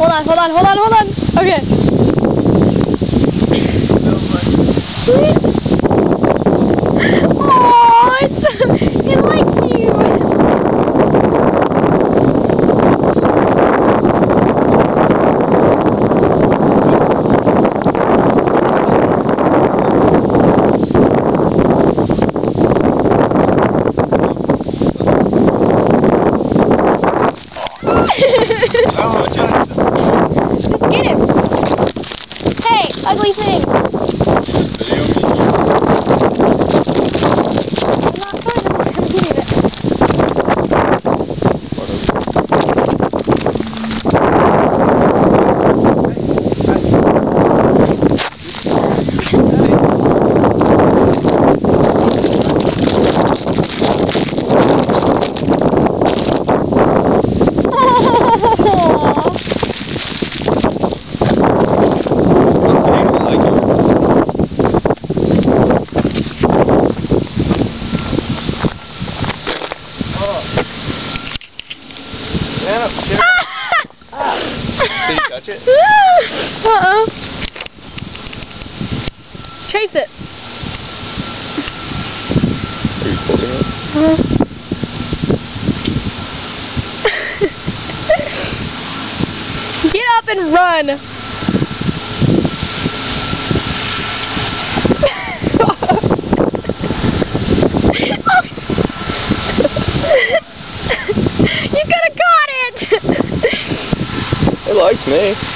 Hold on. Okay. Oh, it likes you. Just get him. Hey, ugly thing. Video me. I'm not fun. I'm getting it. Did you touch it? Uh-oh. Chase it. Are you holding it? Get up and run. You could have caught it. It likes me.